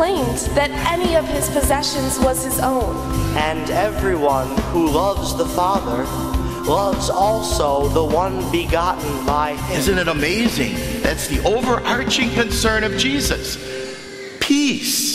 claimed that any of his possessions was his own. And everyone who loves the Father loves also the one begotten by him. Isn't it amazing? That's the overarching concern of Jesus. Peace.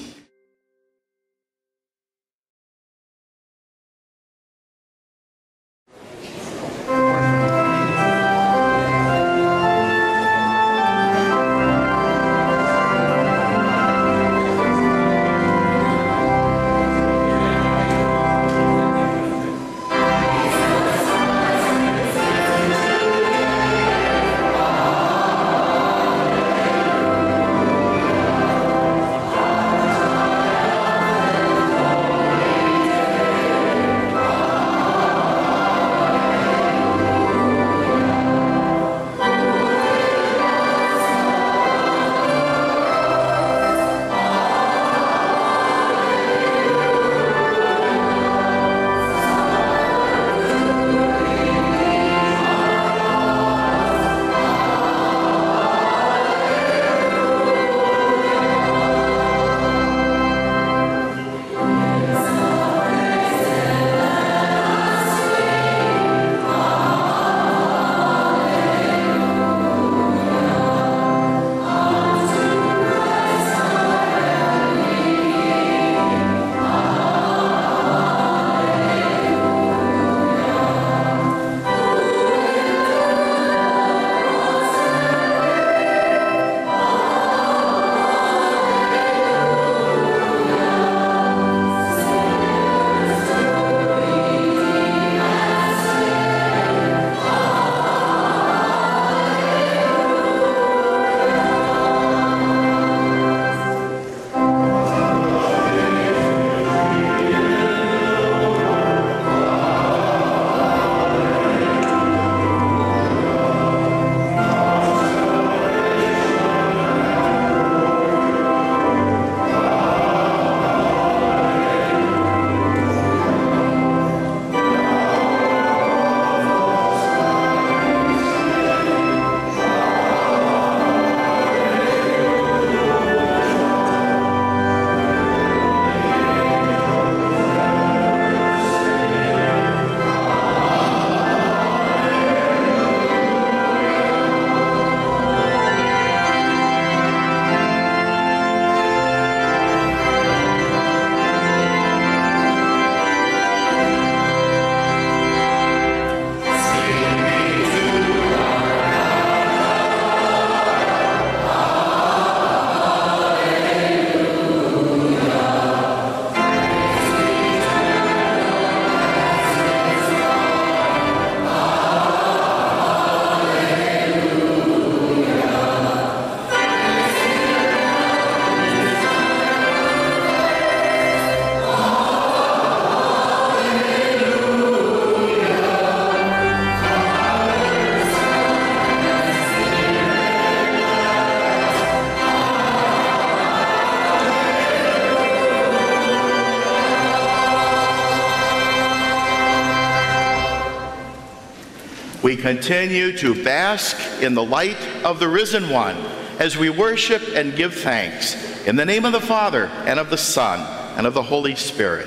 We continue to bask in the light of the risen one as we worship and give thanks. In the name of the Father, and of the Son, and of the Holy Spirit.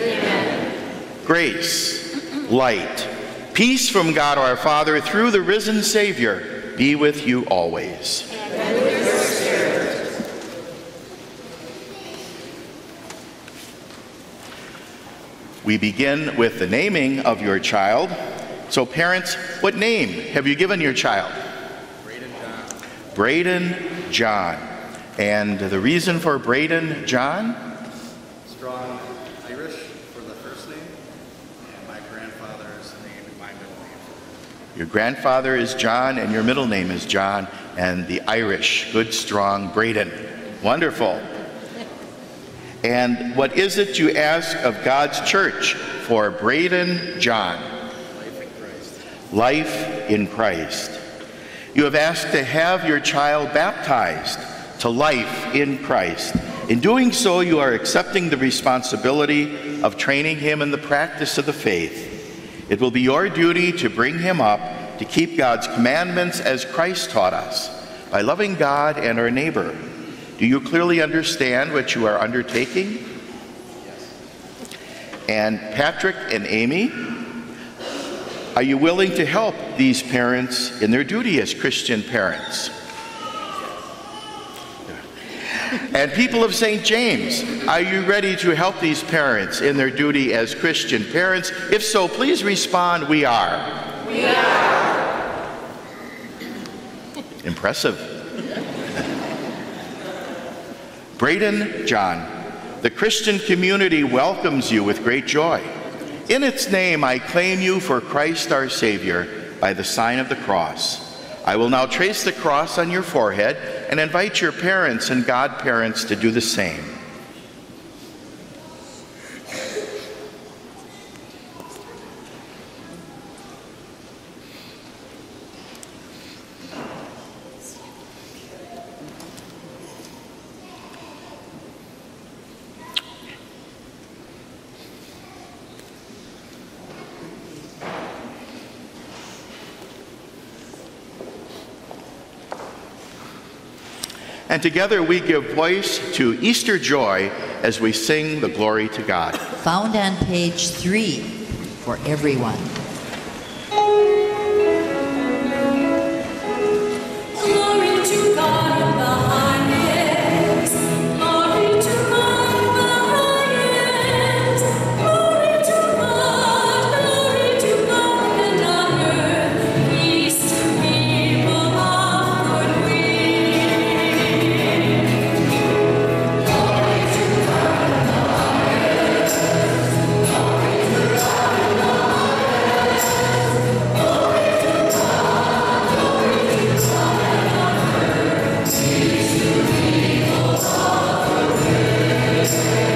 Amen. Grace, light, peace from God our Father through the risen Savior be with you always. And with your spirit. We begin with the naming of your child. So parents, what name have you given your child? Braden John. Braden John. And the reason for Braden John? Strong Irish for the first name, and my grandfather's name and my middle name. Your grandfather is John and your middle name is John, and the Irish, good, strong Braden. Wonderful. And what is it you ask of God's church for Braden John? Life in Christ. You have asked to have your child baptized to life in Christ. In doing so, you are accepting the responsibility of training him in the practice of the faith. It will be your duty to bring him up to keep God's commandments as Christ taught us, by loving God and our neighbor, Do you clearly understand what you are undertaking? Yes. And Patrick and Amy, are you willing to help these parents in their duty as Christian parents? And people of St. James, are you ready to help these parents in their duty as Christian parents? If so, please respond, we are. We are. Impressive. Braden John, the Christian community welcomes you with great joy. In its name, I claim you for Christ our Savior by the sign of the cross. I will now trace the cross on your forehead and invite your parents and godparents to do the same. And together we give voice to Easter joy as we sing the glory to God. Found on page 3 for everyone. Glory to God in the highest. Glory to God in the highest. Glory to God and on earth. Peace to people of good will. Glory to God in the highest. Glory to God in the highest. Glory to God. Glory to God and on earth. Peace to people of good will.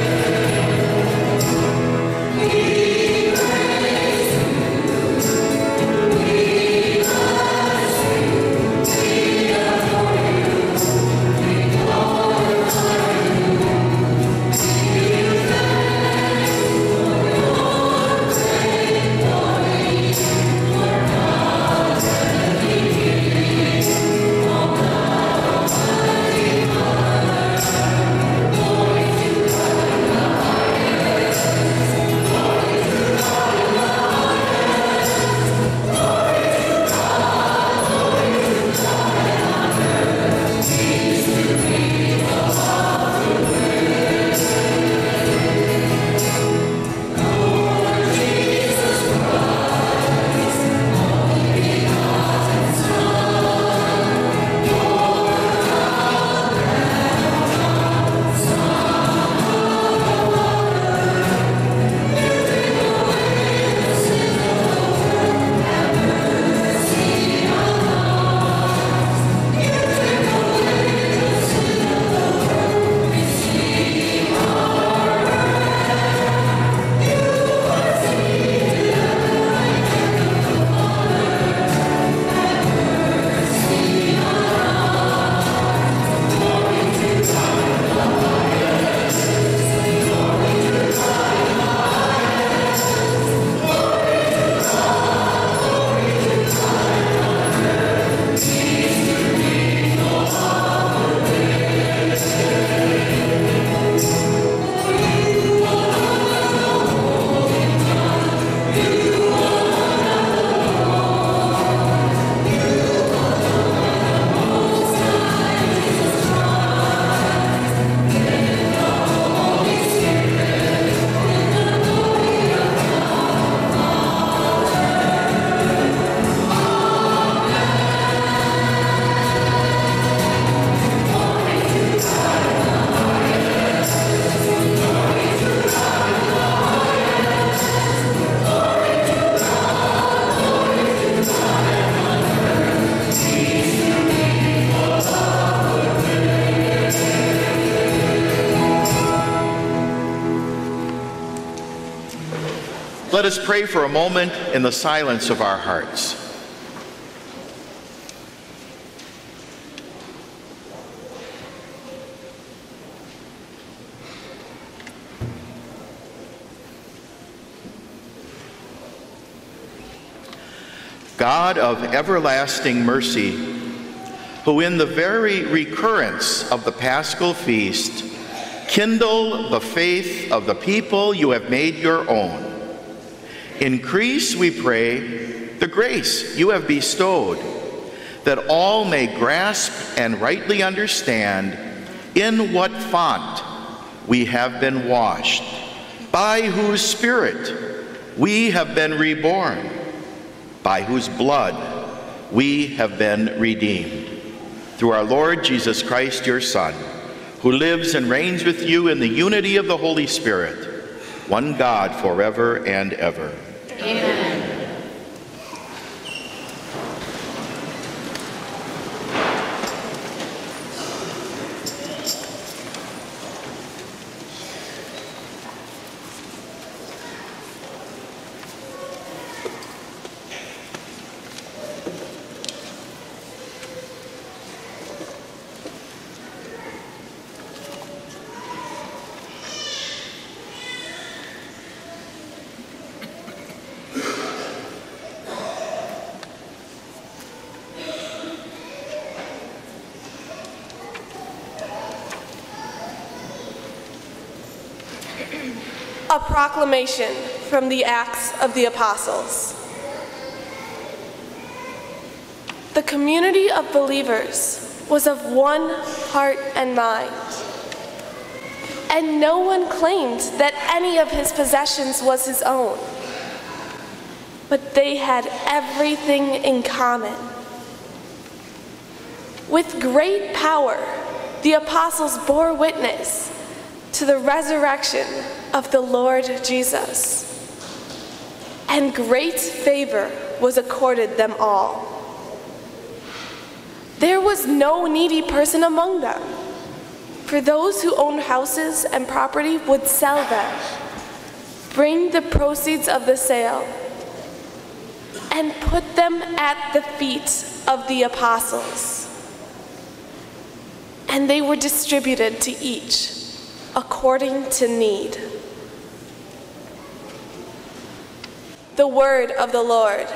We praise you. We bless you. We adore you. We glorify you. We give thanks for your great glory. For God and the King, O God Almighty Father. Glory to God in the highest. Glory to God in the highest. Glory to God. Glory to God and on earth. Peace to people of good will. Lord Jesus Christ, only begotten Son, Lord God and Son of the Father, you take away the sin of the world, have mercy on us. You take away the sin of the world, receive our prayer. You are seated at the right hand of the Father, have mercy on us. Glory to God in the highest. Glory to God in the highest. Glory to God. Glory to God and on earth. Peace to people of good will. For you alone are the Holy One. You alone are the Lord. You alone are the Most High Jesus Christ. In the Holy Spirit, in the glory of God the Father. Glory to God in the highest. Glory to God in the highest. Glory to God. Glory to God and on earth. Peace to people of good will. Let us pray for a moment in the silence of our hearts. God of everlasting mercy, who in the very recurrence of the Paschal feast kindle the faith of the people you have made your own. Increase, we pray, the grace you have bestowed, that all may grasp and rightly understand in what font we have been washed, by whose Spirit we have been reborn, by whose blood we have been redeemed. Through our Lord Jesus Christ, your Son, who lives and reigns with you in the unity of the Holy Spirit, one God forever and ever. Amen. A proclamation from the Acts of the Apostles. The community of believers was of one heart and mind, and no one claimed that any of his possessions was his own, but they had everything in common. With great power, the apostles bore witness to the resurrection of the Lord Jesus, and great favor was accorded them all. There was no needy person among them, for those who owned houses and property would sell them, bring the proceeds of the sale, and put them at the feet of the apostles. And they were distributed to each according to need. The word of the Lord.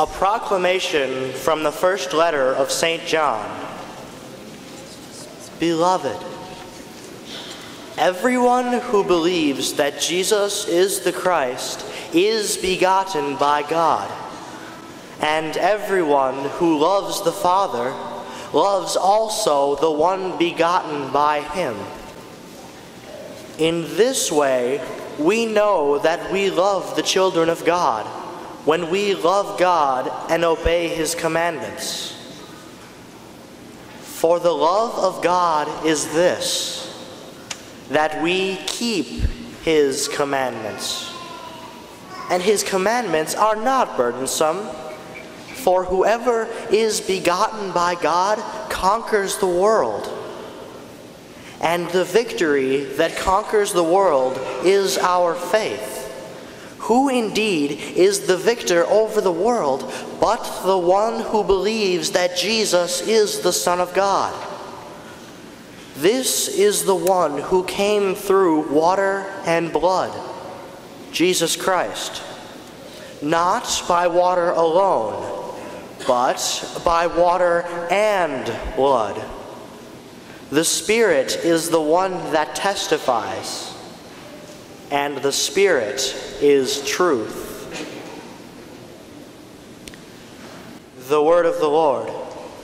A proclamation from the first letter of St. John. Beloved, everyone who believes that Jesus is the Christ is begotten by God, and everyone who loves the Father loves also the one begotten by him. In this way, we know that we love the children of God, when we love God and obey his commandments. For the love of God is this, that we keep his commandments. And his commandments are not burdensome, for whoever is begotten by God conquers the world. And the victory that conquers the world is our faith. Who indeed is the victor over the world but the one who believes that Jesus is the Son of God? This is the one who came through water and blood, Jesus Christ, not by water alone, but by water and blood. The Spirit is the one that testifies, and the Spirit is truth. The word of the Lord.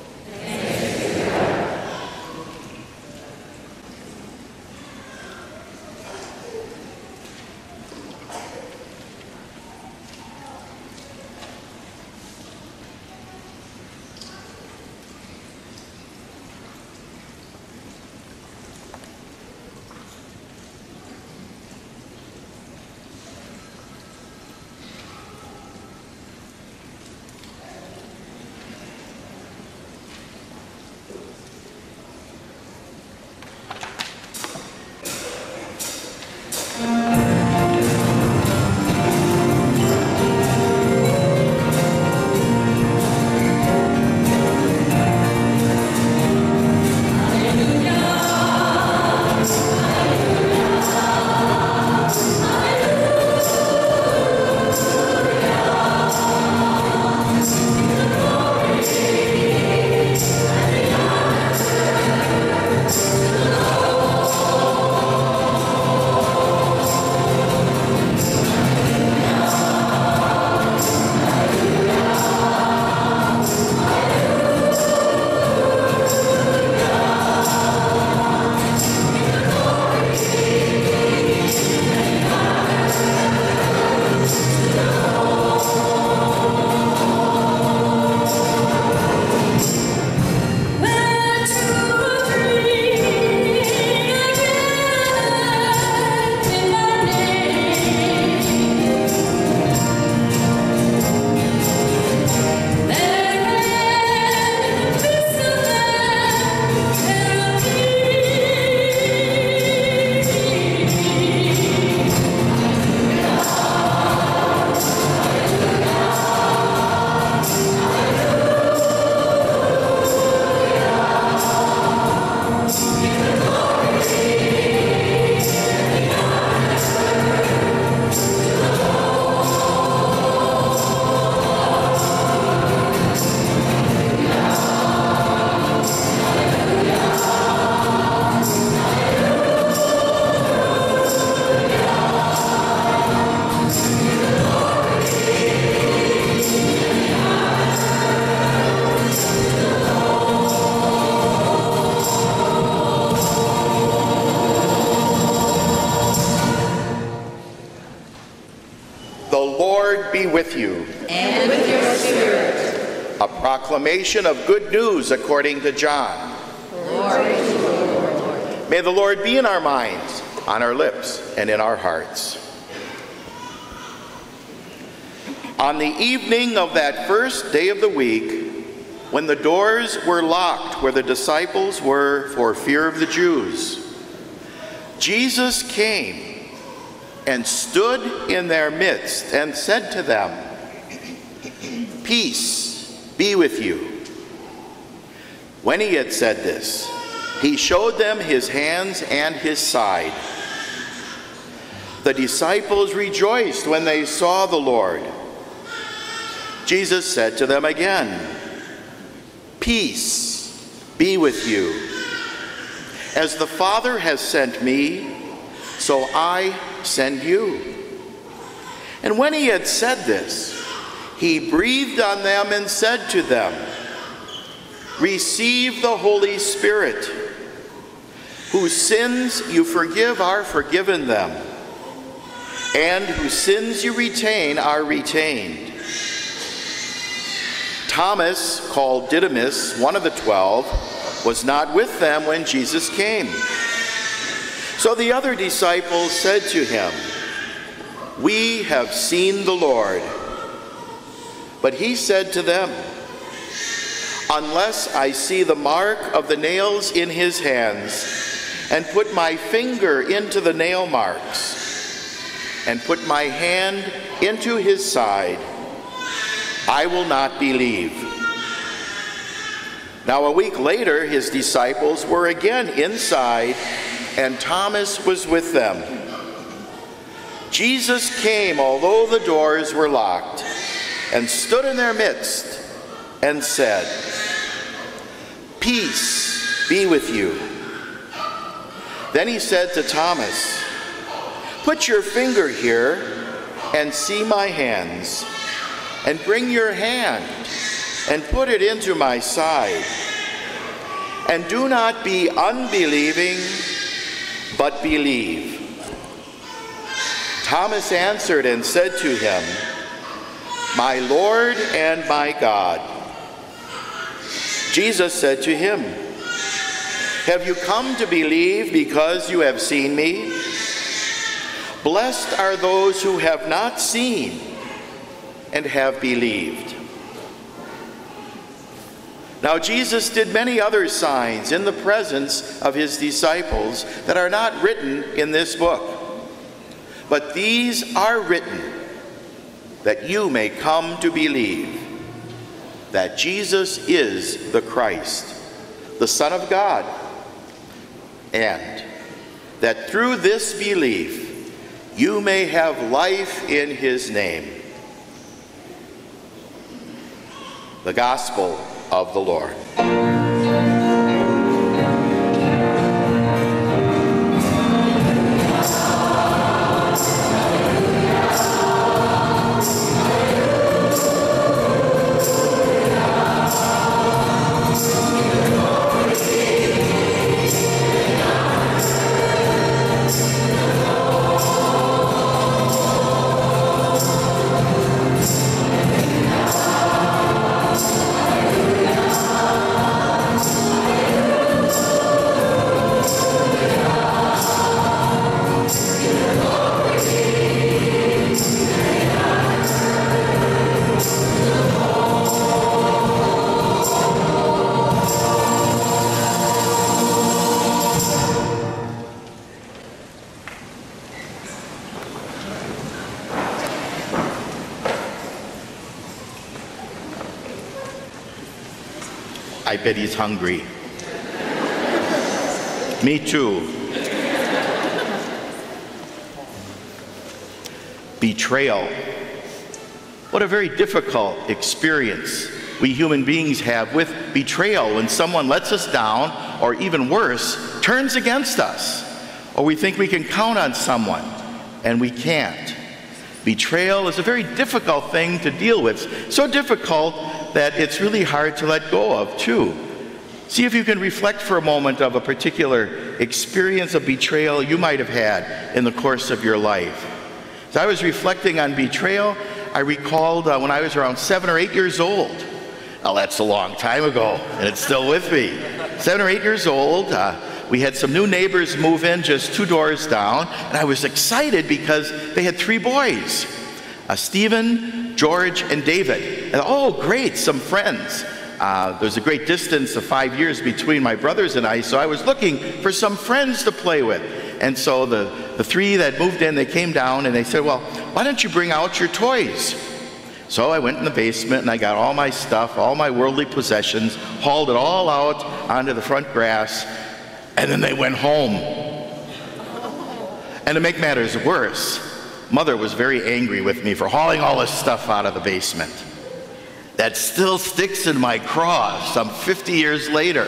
Be with you. And with your spirit. A proclamation of good news according to John. Glory to you, Lord. May the Lord be in our minds, on our lips, and in our hearts. On the evening of that first day of the week, when the doors were locked where the disciples were for fear of the Jews, Jesus came and stood in their midst and said to them, "Peace be with you." When he had said this, he showed them his hands and his side. The disciples rejoiced when they saw the Lord. Jesus said to them again, "Peace be with you. As the Father has sent me, so I send you." And when he had said this, he breathed on them and said to them, "Receive the Holy Spirit. Whose sins you forgive are forgiven them, and whose sins you retain are retained." Thomas, called Didymus, one of the 12, was not with them when Jesus came. So the other disciples said to him, "We have seen the Lord." But he said to them, "Unless I see the mark of the nails in his hands, and put my finger into the nail marks, and put my hand into his side, I will not believe." Now a week later, his disciples were again inside, and Thomas was with them. Jesus came, although the doors were locked, and stood in their midst and said, "Peace be with you." Then he said to Thomas, "Put your finger here and see my hands, and bring your hand and put it into my side. And do not be unbelieving, but believe." Thomas answered and said to him, "My Lord and my God." Jesus said to him, "Have you come to believe because you have seen me? Blessed are those who have not seen and have believed." Now Jesus did many other signs in the presence of his disciples that are not written in this book. But these are written that you may come to believe that Jesus is the Christ, the Son of God, and that through this belief you may have life in his name. The Gospel of the Lord. I bet he's hungry. Me too. Betrayal. What a very difficult experience we human beings have with betrayal, when someone lets us down, or even worse, turns against us, or we think we can count on someone and we can't. Betrayal is a very difficult thing to deal with, so difficult that it's really hard to let go of too. See if you can reflect for a moment of a particular experience of betrayal you might have had in the course of your life. As I was reflecting on betrayal, I recalled when I was around 7 or 8 years old. Now that's a long time ago, and it's still with me. 7 or 8 years old, we had some new neighbors move in just 2 doors down, and I was excited because they had 3 boys, Stephen, George, and David. And oh, great, some friends. There's a great distance of 5 years between my brothers and I, so I was looking for some friends to play with. And so the 3 that moved in, they came down and they said, "Well, why don't you bring out your toys?" So I went in the basement and I got all my stuff, all my worldly possessions, hauled it all out onto the front grass, and then they went home. And to make matters worse, Mother was very angry with me for hauling all this stuff out of the basement. that still sticks in my craw some 50 years later.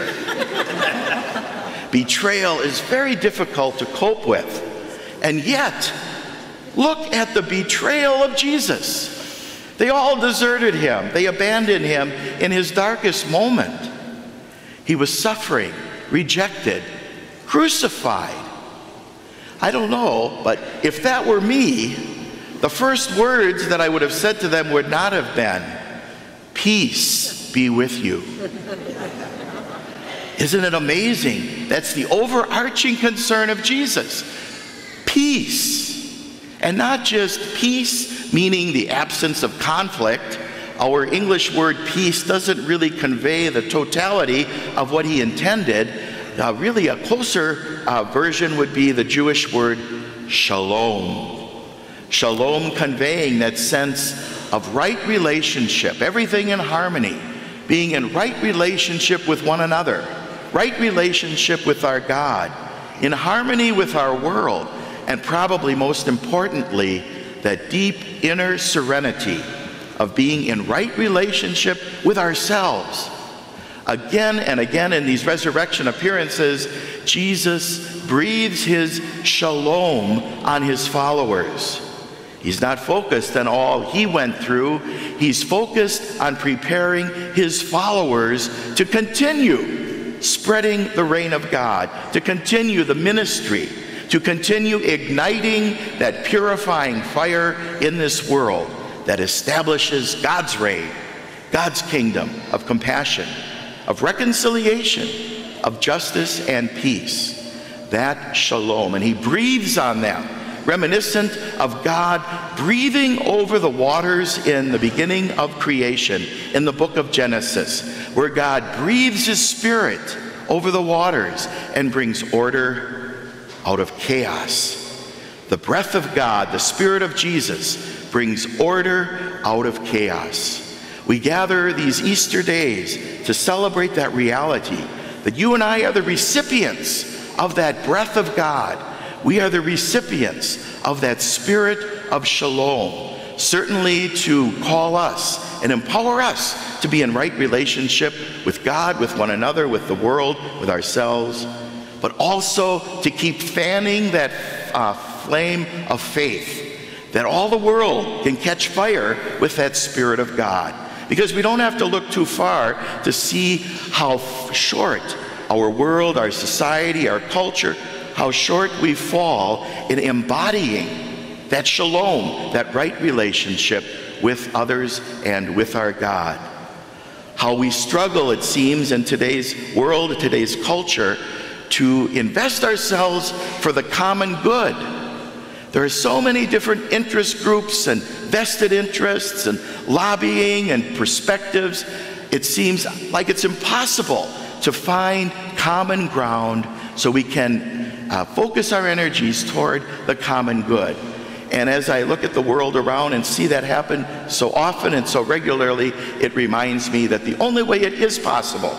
Betrayal is very difficult to cope with. And yet, look at the betrayal of Jesus. They all deserted him. They abandoned him in his darkest moment. He was suffering, rejected, crucified. I don't know, but if that were me, the first words that I would have said to them would not have been, "Peace be with you." Isn't it amazing? That's the overarching concern of Jesus. Peace. And not just peace, meaning the absence of conflict. Our English word peace doesn't really convey the totality of what he intended. Really, a closer version would be the Jewish word shalom. Shalom conveying that sense of right relationship, everything in harmony, being in right relationship with one another, right relationship with our God, in harmony with our world, and probably most importantly, that deep inner serenity of being in right relationship with ourselves. Again and again in these resurrection appearances, Jesus breathes his shalom on his followers. He's not focused on all he went through. He's focused on preparing his followers to continue spreading the reign of God, to continue the ministry, to continue igniting that purifying fire in this world that establishes God's reign, God's kingdom of compassion, of reconciliation, of justice and peace. That shalom. And he breathes on them, reminiscent of God breathing over the waters in the beginning of creation, in the book of Genesis, where God breathes his spirit over the waters and brings order out of chaos. The breath of God, the Spirit of Jesus, brings order out of chaos. We gather these Easter days to celebrate that reality, that you and I are the recipients of that breath of God. We are the recipients of that spirit of shalom, certainly to call us and empower us to be in right relationship with God, with one another, with the world, with ourselves, but also to keep fanning that flame of faith, that all the world can catch fire with that Spirit of God. Because we don't have to look too far to see how short our world, our society, our culture, how short we fall in embodying that shalom, that right relationship with others and with our God. How we struggle, it seems, in today's world, today's culture, to invest ourselves for the common good. There are so many different interest groups and vested interests and lobbying and perspectives. It seems like it's impossible to find common ground so we can focus our energies toward the common good. And as I look at the world around and see that happen so often and so regularly, it reminds me that the only way it is possible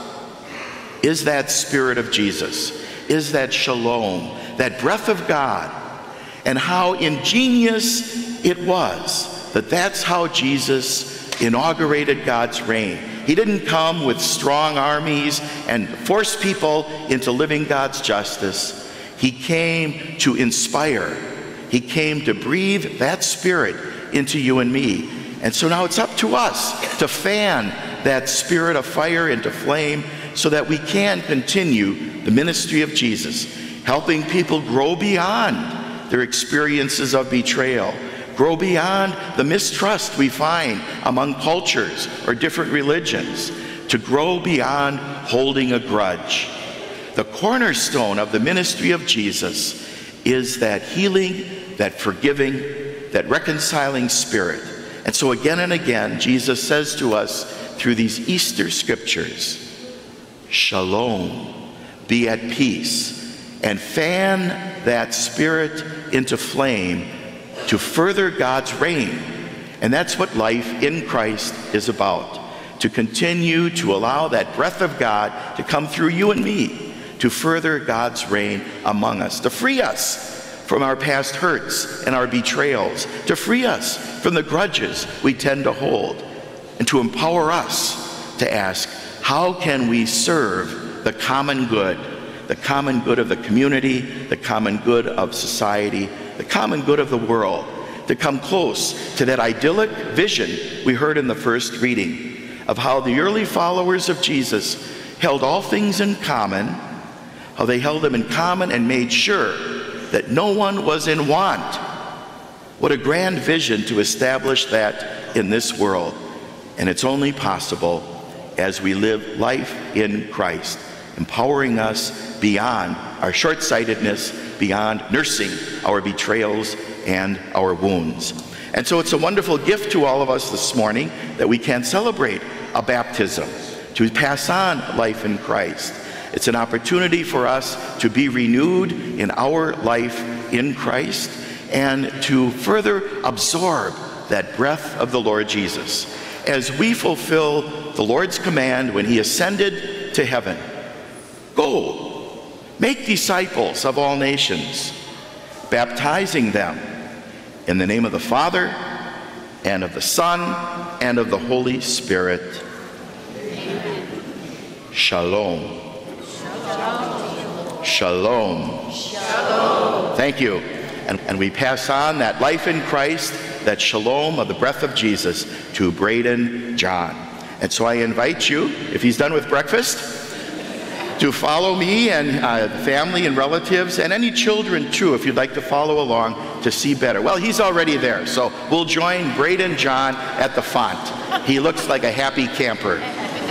is that Spirit of Jesus, is that shalom, that breath of God, and how ingenious it was that that's how Jesus inaugurated God's reign. He didn't come with strong armies and force people into living God's justice. He came to inspire. He came to breathe that Spirit into you and me. And so now it's up to us to fan that spirit of fire into flame so that we can continue the ministry of Jesus, helping people grow beyond their experiences of betrayal, grow beyond the mistrust we find among cultures or different religions, to grow beyond holding a grudge. The cornerstone of the ministry of Jesus is that healing, that forgiving, that reconciling spirit. And so again and again, Jesus says to us through these Easter scriptures, shalom, be at peace, and fan that spirit into flame to further God's reign. And that's what life in Christ is about, to continue to allow that breath of God to come through you and me, to further God's reign among us, to free us from our past hurts and our betrayals, to free us from the grudges we tend to hold, and to empower us to ask, how can we serve the common good of the community, the common good of society, the common good of the world, to come close to that idyllic vision we heard in the first reading of how the early followers of Jesus held all things in common, how they held them in common and made sure that no one was in want. What a grand vision to establish that in this world. And it's only possible as we live life in Christ, empowering us beyond our short-sightedness, beyond nursing our betrayals and our wounds. And so it's a wonderful gift to all of us this morning that we can celebrate a baptism, to pass on life in Christ. It's an opportunity for us to be renewed in our life in Christ and to further absorb that breath of the Lord Jesus as we fulfill the Lord's command when he ascended to heaven. Go, make disciples of all nations, baptizing them in the name of the Father, and of the Son, and of the Holy Spirit. Amen. Shalom. Shalom. Shalom. Shalom. Thank you. And we pass on that life in Christ, that shalom of the breath of Jesus, to Braden John. And so I invite you, if he's done with breakfast, to follow me and family and relatives, and any children too, if you'd like to follow along to see better. Well, he's already there, so we'll join Braden John at the font. He looks like a happy camper.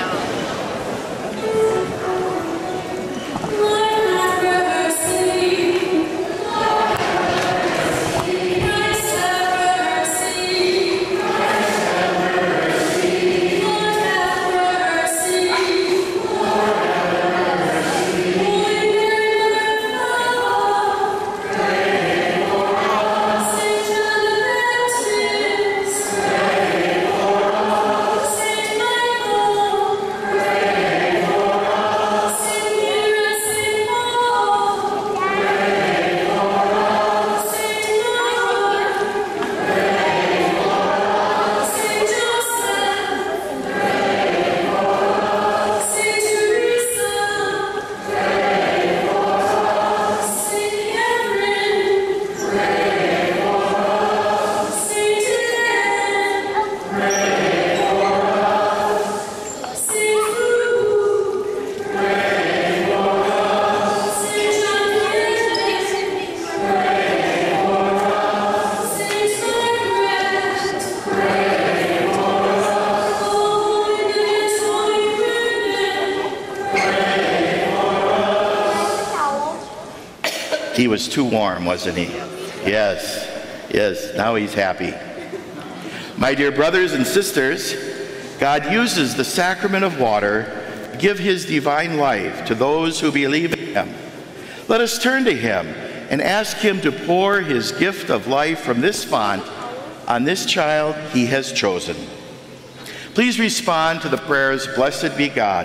He was too warm, wasn't he? Yes, yes, now he's happy. My dear brothers and sisters, God uses the sacrament of water to give his divine life to those who believe in him. Let us turn to him and ask him to pour his gift of life from this font on this child he has chosen. Please respond to the prayers, blessed be God.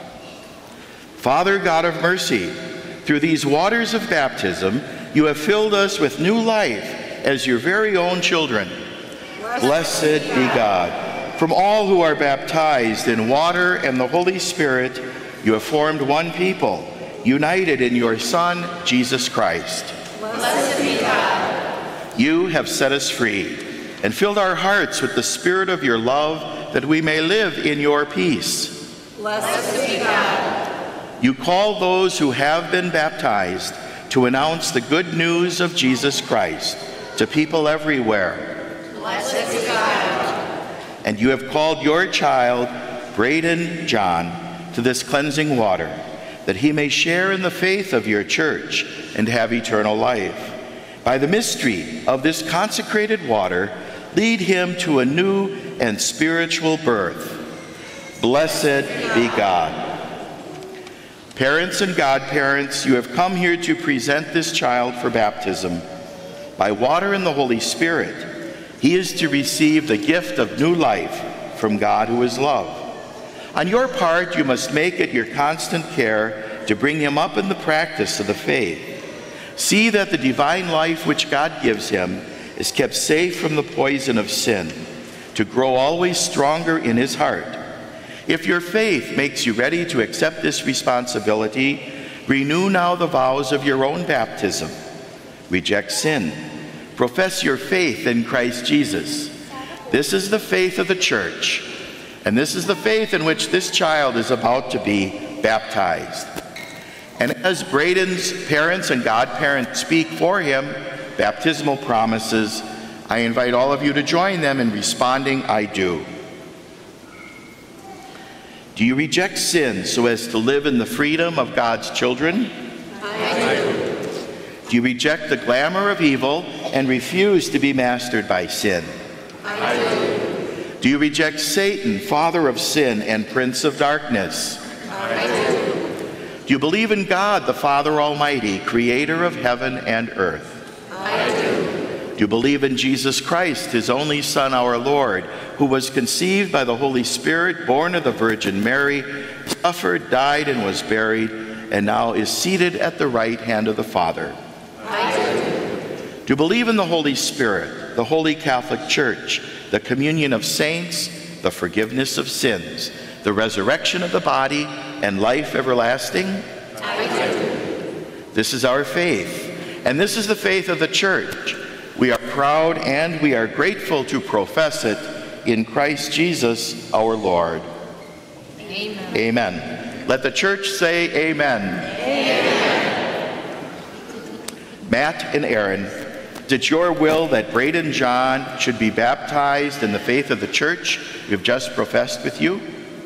Father, God of mercy, through these waters of baptism, you have filled us with new life as your very own children. Blessed be God. From all who are baptized in water and the Holy Spirit, you have formed one people, united in your Son, Jesus Christ. Blessed be God. You have set us free and filled our hearts with the spirit of your love, that we may live in your peace. Blessed be God. You call those who have been baptized to announce the good news of Jesus Christ to people everywhere. Blessed be God. And you have called your child, Braden John, to this cleansing water, that he may share in the faith of your church and have eternal life. By the mystery of this consecrated water, lead him to a new and spiritual birth. Blessed be God. Parents and godparents, you have come here to present this child for baptism. By water and the Holy Spirit, he is to receive the gift of new life from God who is love. On your part, you must make it your constant care to bring him up in the practice of the faith. See that the divine life which God gives him is kept safe from the poison of sin. to grow always stronger in his heart. If your faith makes you ready to accept this responsibility, renew now the vows of your own baptism. Reject sin. Profess your faith in Christ Jesus. This is the faith of the Church, and this is the faith in which this child is about to be baptized. And as Braden's parents and godparents speak for him baptismal promises, I invite all of you to join them in responding, I do. Do you reject sin so as to live in the freedom of God's children? I do. Do you reject the glamour of evil and refuse to be mastered by sin? I do. Do you reject Satan, father of sin and prince of darkness? I do. Do you believe in God, the Father Almighty, creator of heaven and earth? I do. Do you believe in Jesus Christ, his only Son, our Lord, who was conceived by the Holy Spirit, born of the Virgin Mary, suffered, died, and was buried, and now is seated at the right hand of the Father? I do. Do you believe in the Holy Spirit, the Holy Catholic Church, the communion of saints, the forgiveness of sins, the resurrection of the body, and life everlasting? I do. This is our faith, and this is the faith of the Church. We are proud and we are grateful to profess it in Christ Jesus our Lord. Amen. Amen. Let the Church say amen. Amen. Matt and Aaron, is it your will that Braden John should be baptized in the faith of the Church we have just professed with you?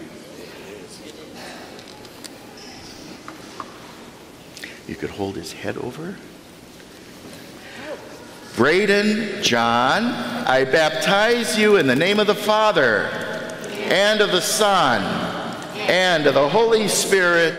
You could hold his head over. Braden John, I baptize you in the name of the Father, and of the Son, and of the Holy Spirit.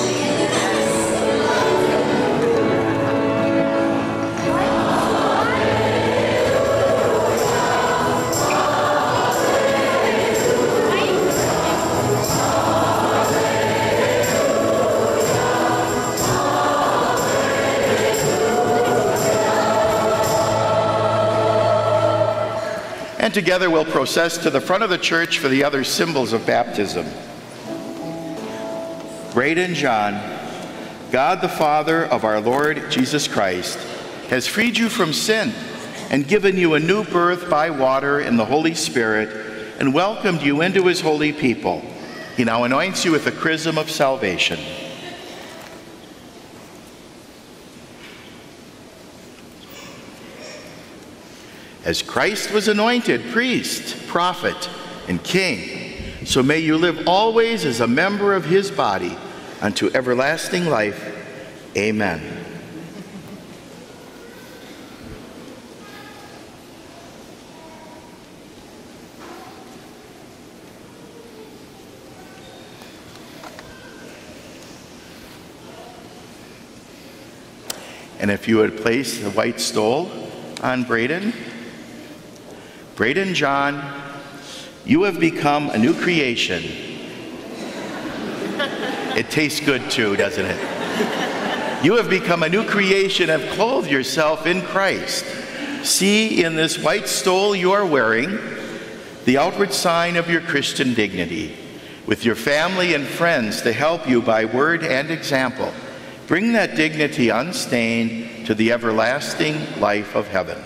And together we'll process to the front of the church for the other symbols of baptism. Braden John, God the Father of our Lord Jesus Christ has freed you from sin and given you a new birth by water in the Holy Spirit and welcomed you into his holy people. He now anoints you with the chrism of salvation. As Christ was anointed priest, prophet, and king, so may you live always as a member of his body unto everlasting life. Amen. And if you would place the white stole on Braden. Braden John, you have become a new creation. It tastes good too, doesn't it? You have become a new creation and clothed yourself in Christ. See in this white stole you are wearing the outward sign of your Christian dignity. With your family and friends to help you by word and example, bring that dignity unstained to the everlasting life of heaven.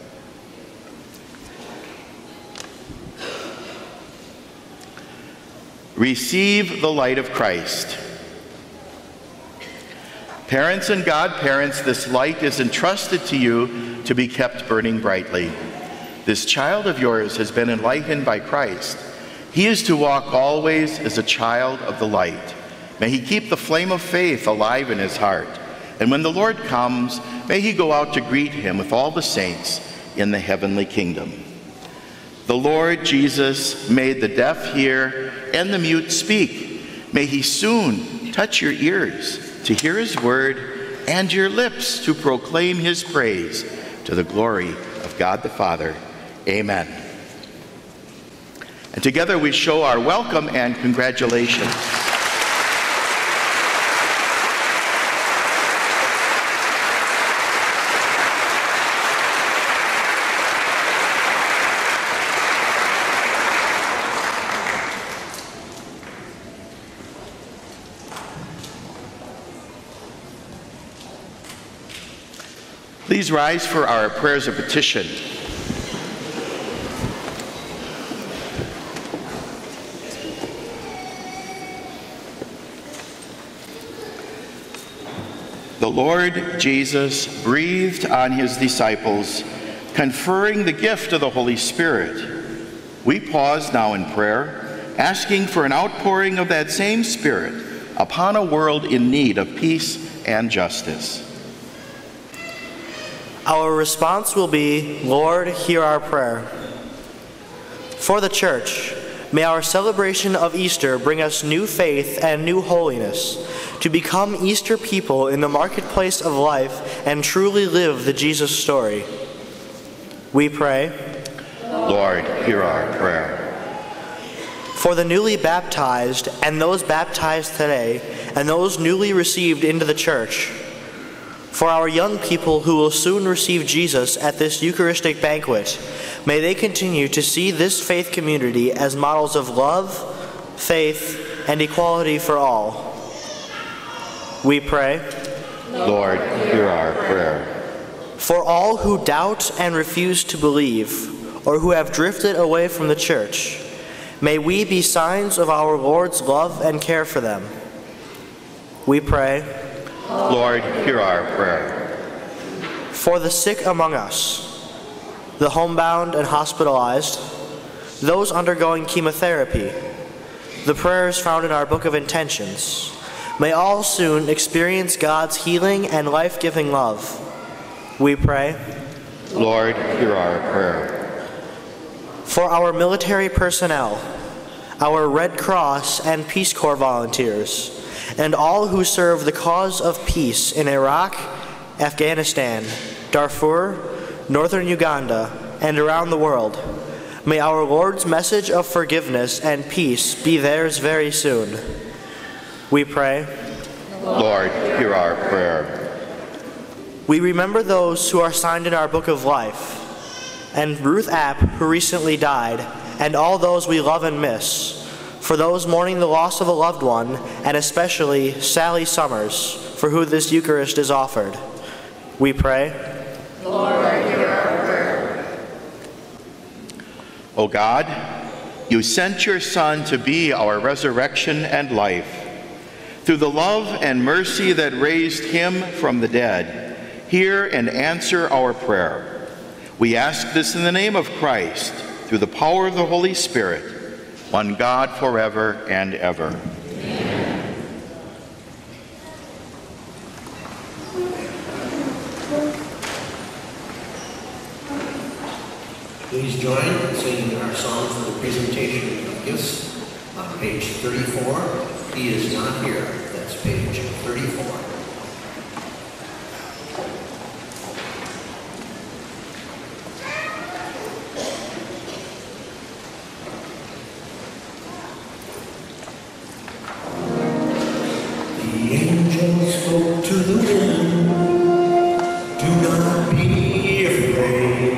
Receive the light of Christ. Parents and godparents, this light is entrusted to you to be kept burning brightly. This child of yours has been enlightened by Christ. He is to walk always as a child of the light. May he keep the flame of faith alive in his heart. And when the Lord comes, may he go out to greet him with all the saints in the heavenly kingdom. The Lord Jesus made the deaf hear and the mute speak. May he soon touch your ears to hear his word and your lips to proclaim his praise to the glory of God the Father. Amen. And together we show our welcome and congratulations. Please rise for our prayers of petition. The Lord Jesus breathed on his disciples, conferring the gift of the Holy Spirit. We pause now in prayer, asking for an outpouring of that same Spirit upon a world in need of peace and justice. Our response will be, Lord, hear our prayer. For the Church, may our celebration of Easter bring us new faith and new holiness, to become Easter people in the marketplace of life and truly live the Jesus story. We pray, Lord, hear our prayer. For the newly baptized and those baptized today and those newly received into the Church, for our young people who will soon receive Jesus at this Eucharistic banquet, may they continue to see this faith community as models of love, faith, and equality for all. We pray, Lord, hear our prayer. For all who doubt and refuse to believe, or who have drifted away from the Church, may we be signs of our Lord's love and care for them. We pray, Lord, hear our prayer. For the sick among us, the homebound and hospitalized, those undergoing chemotherapy, the prayers found in our Book of Intentions, may all soon experience God's healing and life-giving love. We pray, Lord, hear our prayer. For our military personnel, our Red Cross and Peace Corps volunteers, and all who serve the cause of peace in Iraq, Afghanistan, Darfur, northern Uganda, and around the world, may our Lord's message of forgiveness and peace be theirs very soon. We pray, Lord, hear our prayer. We remember those who are signed in our Book of Life, and Ruth App, who recently died, and all those we love and miss, for those mourning the loss of a loved one, and especially Sally Summers, for who this Eucharist is offered. We pray, Lord, hear our prayer. O God, you sent your Son to be our resurrection and life. Through the love and mercy that raised him from the dead, hear and answer our prayer. We ask this in the name of Christ, through the power of the Holy Spirit, one God forever and ever. Amen. Please join in singing our song for the presentation of gifts on page 34. He is not here. That's page 34. The angel spoke to the wind, do not be afraid.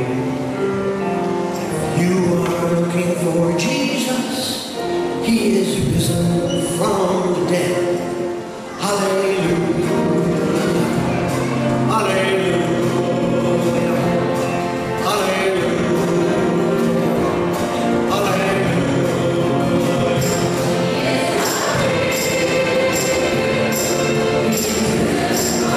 You are looking for Jesus, he is risen from the dead. Hallelujah, hallelujah, hallelujah, hallelujah. Yes,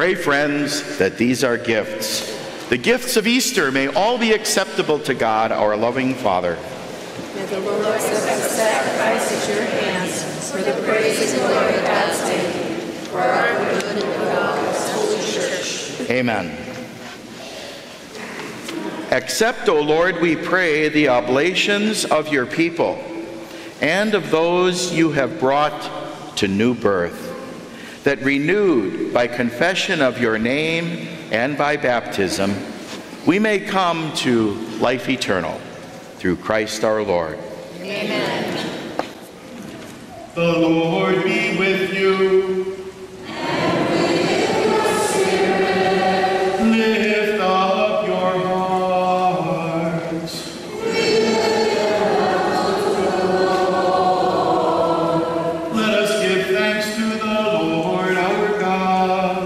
Pray, friends, that these are gifts. The gifts of Easter may all be acceptable to God, our loving Father. May the Lord accept the sacrifice at your hands for the praise and glory of God's name, for our good and the of His holy church. Amen. Accept, O Lord, we pray, the oblations of your people and of those you have brought to new birth, that renewed by confession of your name and by baptism, we may come to life eternal through Christ our Lord. Amen. The Lord be with you. And with your spirit. Lift up your hearts. Let us give thanks to the Lord our God.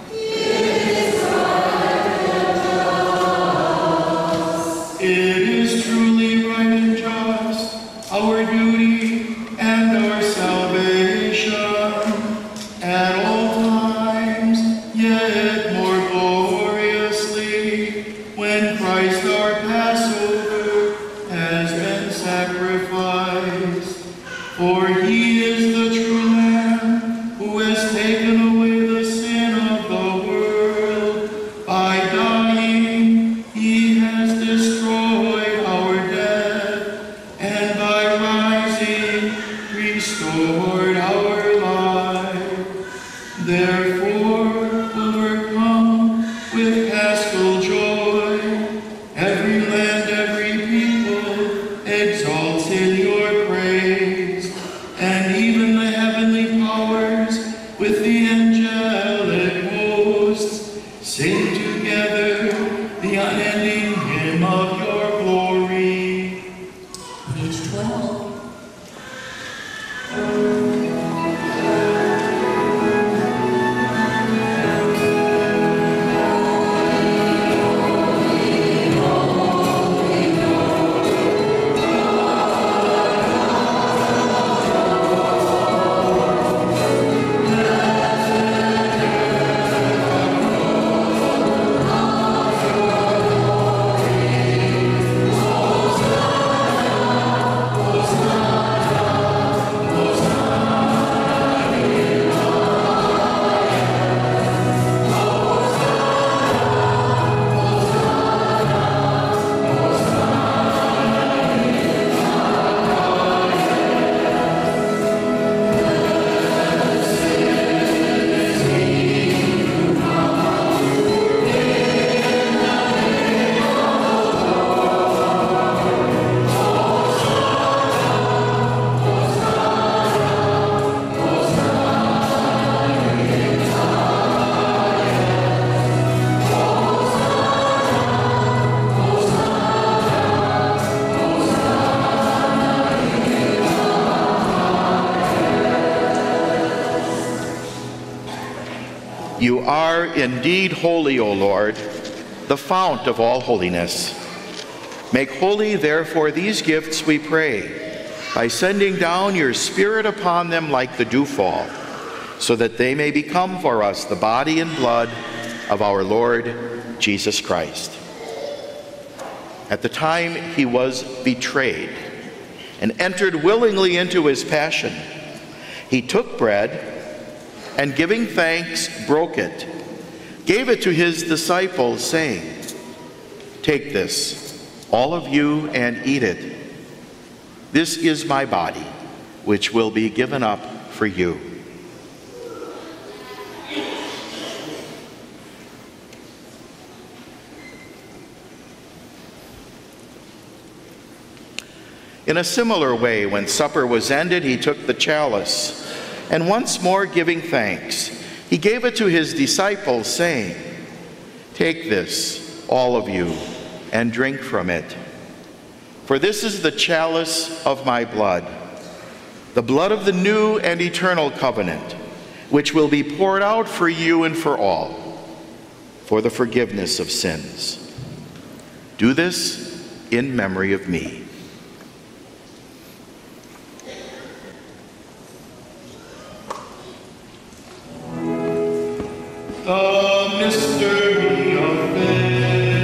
It is truly right and just, our duty and our salvation, at all times, yet more gloriously, when Christ our Passover has been sacrificed. For he is the true Lamb who has taken away the sin of the world. By dying, he has destroyed our death, and by rising, restored our life. Therefore, overcome with paschal joy, every land, every people exalts in your praise, and even the heavenly powers with the angelic hosts sing together the unending hymn of your glory. Page 12. You are indeed holy, O Lord, the fount of all holiness. Make holy, therefore, these gifts, we pray, by sending down your Spirit upon them like the dewfall, so that they may become for us the body and blood of our Lord Jesus Christ. At the time he was betrayed and entered willingly into his passion, he took bread, and giving thanks, broke it, gave it to his disciples, saying, "Take this, all of you, and eat it. This is my body, which will be given up for you." In a similar way, when supper was ended, he took the chalice, and once more giving thanks, he gave it to his disciples, saying, "Take this, all of you, and drink from it. For this is the chalice of my blood, the blood of the new and eternal covenant, which will be poured out for you and for all, for the forgiveness of sins. Do this in memory of me." The mystery of faith.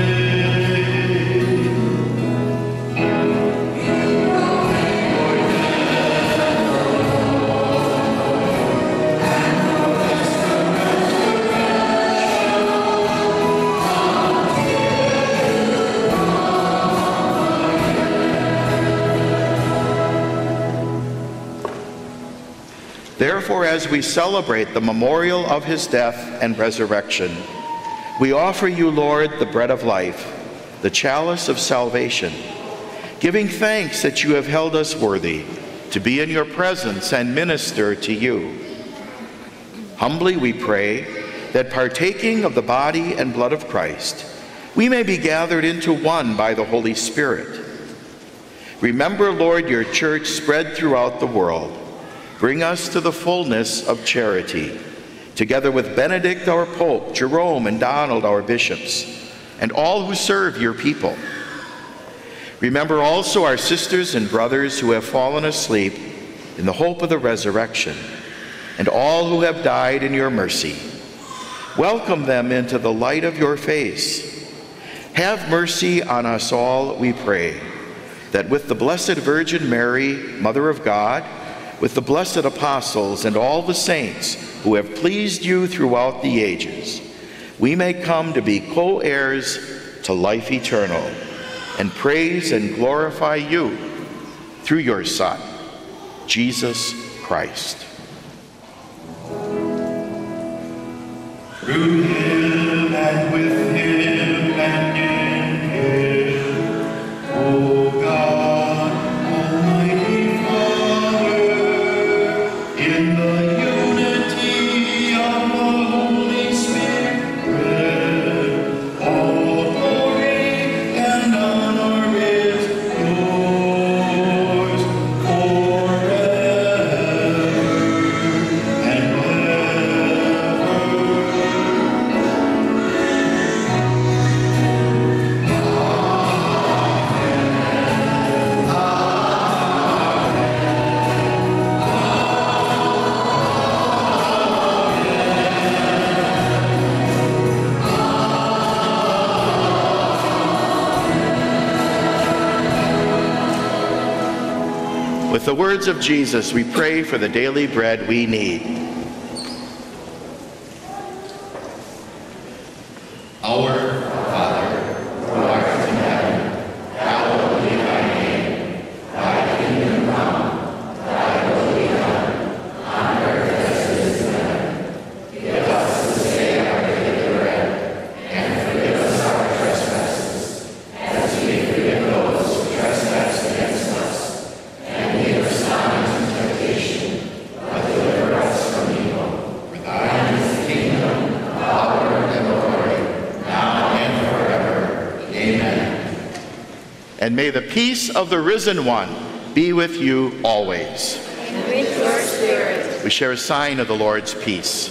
Therefore, as we celebrate the memorial of his death and resurrection, we offer you, Lord, the bread of life, the chalice of salvation, giving thanks that you have held us worthy to be in your presence and minister to you. Humbly we pray that partaking of the body and blood of Christ, we may be gathered into one by the Holy Spirit. Remember, Lord, your church spread throughout the world. Bring us to the fullness of charity, together with Benedict our Pope, Jerome and Donald our bishops, and all who serve your people. Remember also our sisters and brothers who have fallen asleep in the hope of the resurrection, and all who have died in your mercy. Welcome them into the light of your face. Have mercy on us all, we pray, that with the Blessed Virgin Mary, Mother of God, with the blessed apostles and all the saints who have pleased you throughout the ages, we may come to be co-heirs to life eternal and praise and glorify you through your Son, Jesus Christ. Through him and with him and in him, O God, Almighty Father, in the unity of the Holy Spirit, all glory and honor is yours forever and With the words of Jesus, we pray for the daily bread we need. Our Father, who art in heaven, hallowed be thy name. Thy kingdom come, thy will be done, on earth as it is in heaven. Give us this day our daily bread, and forgive us our trespasses, as we forgive those who trespass against us. And lead us not into temptation, but deliver us from evil. For thine is the kingdom, the power, and the glory, now and forever. Amen. And may the peace of the risen one be with you always. And with your spirit. We share a sign of the Lord's peace.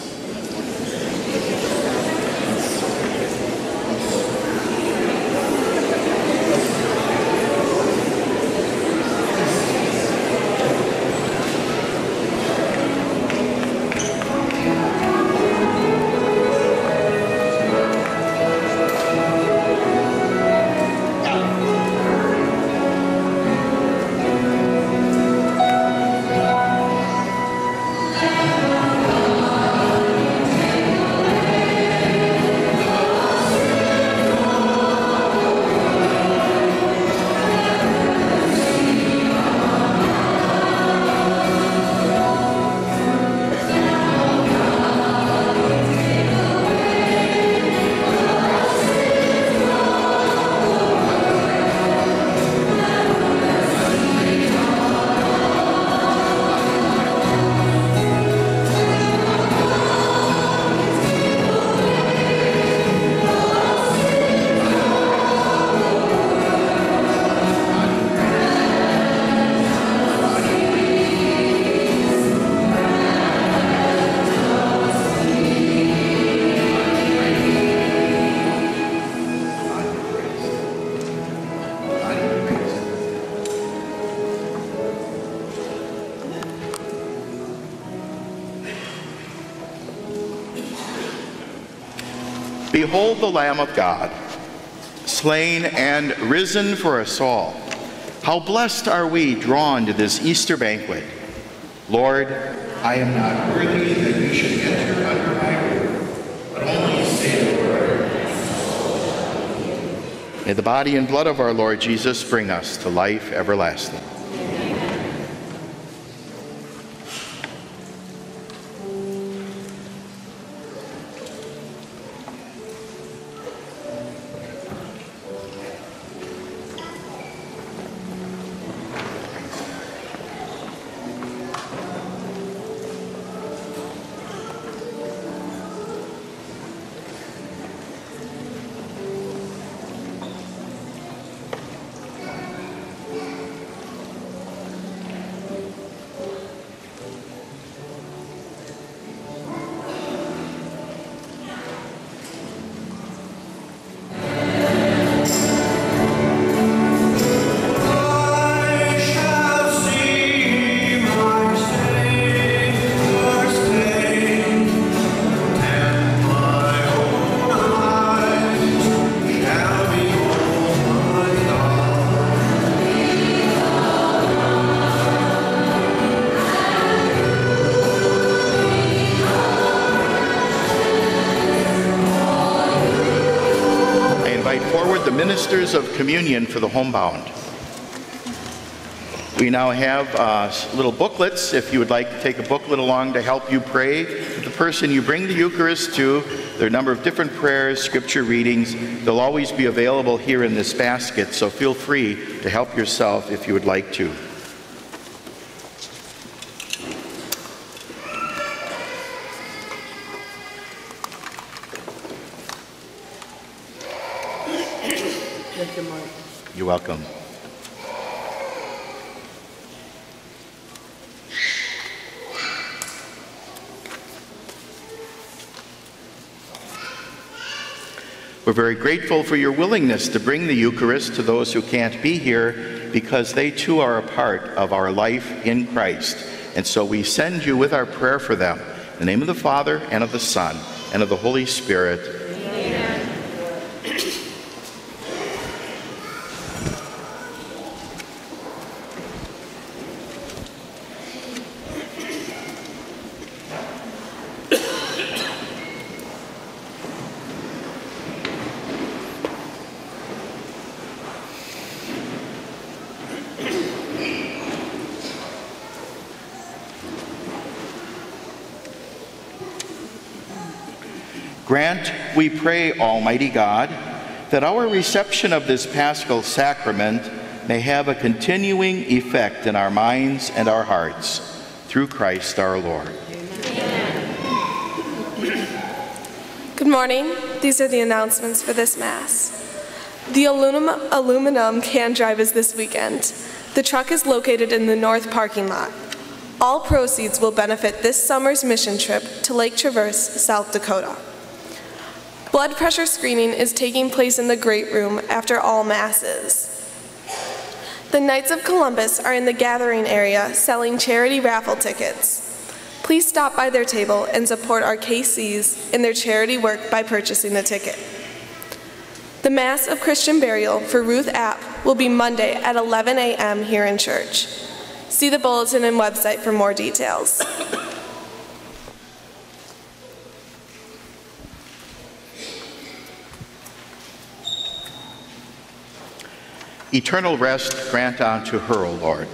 Behold the Lamb of God, slain and risen for us all. How blessed are we drawn to this Easter banquet. Lord, I am not worthy that you should enter under my roof, but only say the word. may the body and blood of our Lord Jesus bring us to life everlasting. Ministers of communion for the homebound. We now have little booklets. If you would like to take a booklet along to help you pray with the person you bring the Eucharist to, there are a number of different prayers, scripture readings. They'll always be available here in this basket, so feel free to help yourself if you would like to. You're welcome. We're very grateful for your willingness to bring the Eucharist to those who can't be here, because they too are a part of our life in Christ. And so we send you with our prayer for them. In the name of the Father, and of the Son, and of the Holy Spirit. Grant, we pray, Almighty God, that our reception of this Paschal Sacrament may have a continuing effect in our minds and our hearts, through Christ our Lord. Amen. Good morning. These are the announcements for this Mass. The aluminum can drive is this weekend. The truck is located in the north parking lot. All proceeds will benefit this summer's mission trip to Lake Traverse, South Dakota. Blood pressure screening is taking place in the Great Room after all Masses. The Knights of Columbus are in the gathering area selling charity raffle tickets. Please stop by their table and support our KCs in their charity work by purchasing a ticket. The Mass of Christian Burial for Ruth App will be Monday at 11 a.m. here in church. See the bulletin and website for more details. Eternal rest grant unto her, O Lord.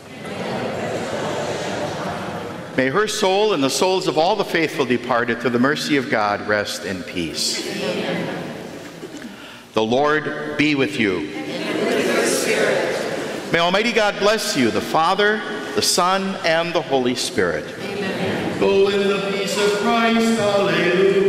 May her soul and the souls of all the faithful departed through the mercy of God rest in peace. Amen. The Lord be with you. And with your spirit. May Almighty God bless you, the Father, the Son, and the Holy Spirit. Amen. Go in the peace of Christ. Alleluia.